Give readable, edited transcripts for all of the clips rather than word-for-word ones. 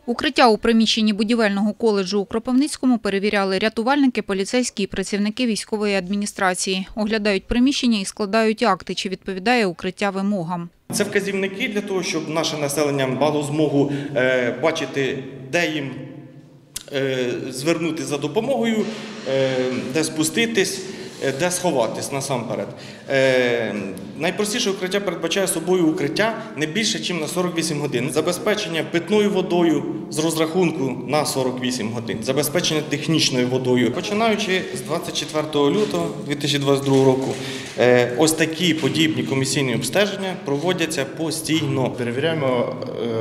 Укриття у приміщенні будівельного коледжу у Кропивницькому перевіряли рятувальники, поліцейські і працівники військової адміністрації. Оглядають приміщення і складають акти, чи відповідає укриття вимогам. Це вказівники для того, щоб наше населення мало змогу бачити, де їм звернути за допомогою, де спуститись, де сховатись насамперед. Найпростіше укриття передбачає собою укриття не більше, ніж на 48 годин. Забезпечення питною водою з розрахунку на 48 годин. Забезпечення технічною водою. Починаючи з 24 лютого 2022 року, ось такі подібні комісійні обстеження проводяться постійно. Перевіряємо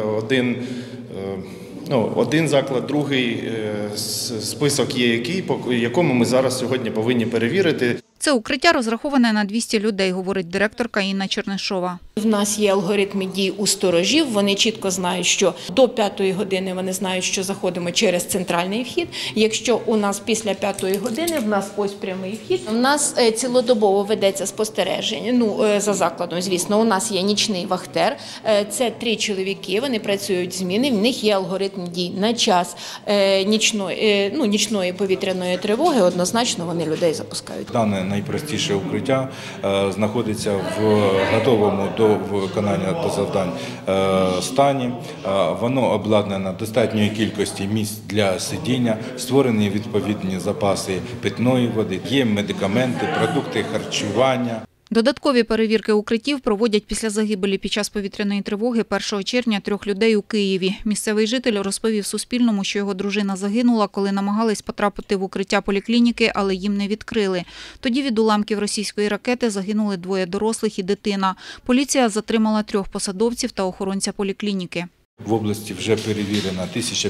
один заклад, другий список є якому ми зараз сьогодні повинні перевірити. Це укриття розраховане на 200 людей, говорить директорка Інна Чернишова. В нас є алгоритми дій у сторожів, вони чітко знають, що до 5-ї години вони знають, що заходимо через центральний вхід. Якщо у нас після 5-ї години, в нас ось прямий вхід. У нас цілодобово ведеться спостереження, за закладом, звісно, у нас є нічний вахтер, це 3 чоловіки, вони працюють зміни, в них є алгоритм дій. На час нічної повітряної тривоги однозначно вони людей запускають. Дане найпростіше укриття знаходиться в готовому до виконання до завдань стані. Воно обладнано достатньою кількістю місць для сидіння, створені відповідні запаси питної води, є медикаменти, продукти харчування. Додаткові перевірки укриттів проводять після загибелі під час повітряної тривоги 1 червня 3 людей у Києві. Місцевий житель розповів Суспільному, що його дружина загинула, коли намагались потрапити в укриття поліклініки, але їм не відкрили. Тоді від уламків російської ракети загинули 2 дорослих і дитина. Поліція затримала 3 посадовців та охоронця поліклініки. В області вже перевірено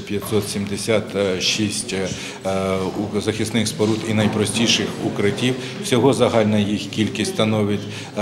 1576 захисних споруд і найпростіших укриттів. Всього загальна їх кількість становить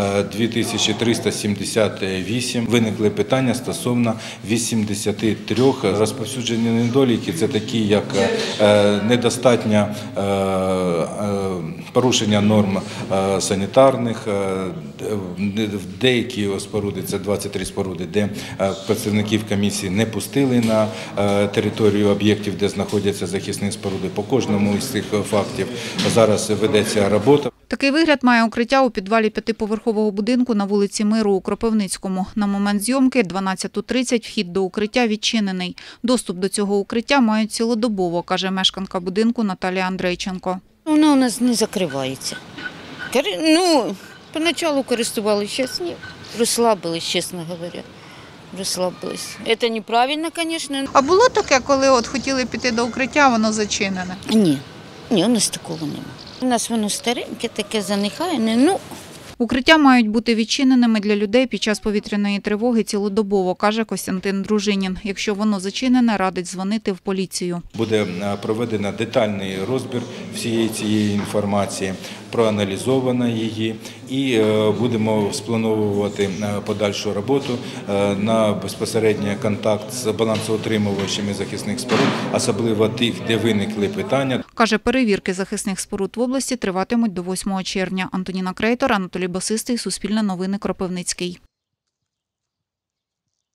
2378. Виникли питання стосовно 83 розповсюджені недоліки. Це такі, як недостатнє порушення норм санітарних, деякі споруди, це 23 споруди, де працівників комісії не пустили на територію об'єктів, де знаходяться захисні споруди. По кожному із цих фактів зараз ведеться робота. Такий вигляд має укриття у підвалі 5-поверхового будинку на вулиці Миру у Кропивницькому. На момент зйомки 12:30 вхід до укриття відчинений. Доступ до цього укриття мають цілодобово, каже мешканка будинку Наталія Андрейченко. Воно у нас не закривається. Поначалу користувалися, зараз ні. Розслабились, чесно говоря. Розслабились. Це неправильно, звісно. А було таке, коли хотіли піти до укриття, воно зачинене? Ні, у нас такого немає. У нас воно стареньке, таке занехайне. Укриття мають бути відчиненими для людей під час повітряної тривоги цілодобово, каже Костянтин Дружинін. Якщо воно зачинене, радить дзвонити в поліцію. Буде проведено детальний розбір всієї цієї інформації, проаналізовано її і будемо сплановувати подальшу роботу на безпосередній контакт з балансоутримувачами захисних споруд, особливо тих, де виникли питання. Каже, перевірки захисних споруд в області триватимуть до 8 червня. Антоніна Крейтор, Анатолій Басистий, Суспільне новини, Кропивницький.